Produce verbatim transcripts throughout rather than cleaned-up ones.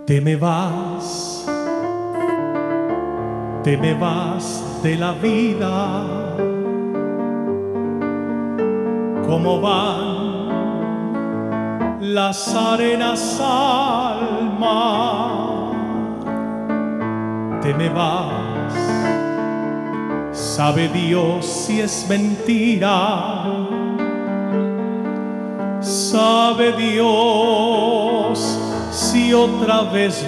Te me vas, te me vas de la vida, como van las arenas al mar. Te me vas, sabe Dios si es mentira, sabe Dios si otra vez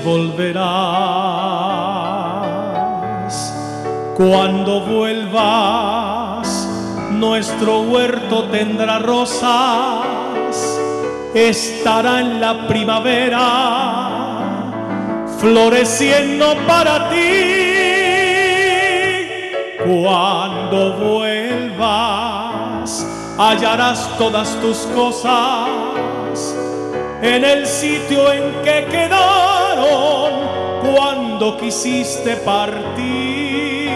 volverás. Cuando vuelvas, nuestro huerto tendrá rosas, estará en la primavera, floreciendo para ti. Cuando vuelvas, hallarás todas tus cosas en el sitio en que quedaron cuando quisiste partir.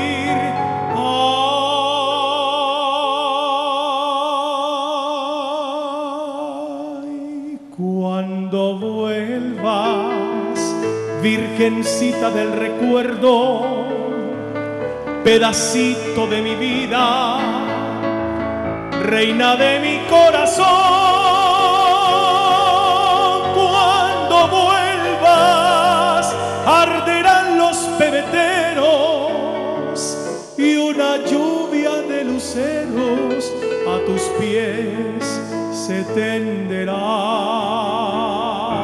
Ay, cuando vuelvas, virgencita del recuerdo, pedacito de mi vida, reina de mi corazón. Cuando vuelvas, arderán los pebeteros y una lluvia de luceros a tus pies se tenderá.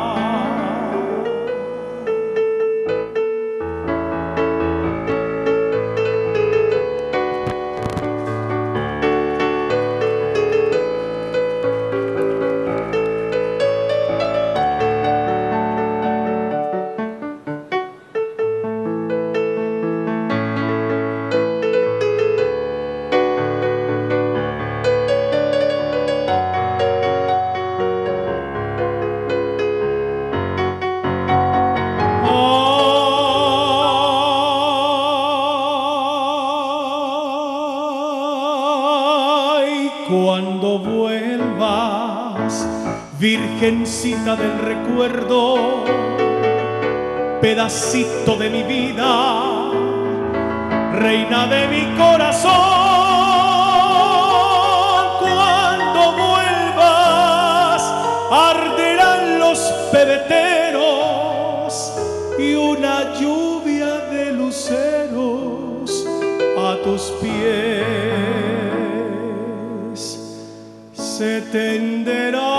Cuando vuelvas, virgencita del recuerdo, pedacito de mi vida, reina de mi corazón. Cuando vuelvas, arderán los pebeteros y una lluvia de luceros a tus pies se tenderá.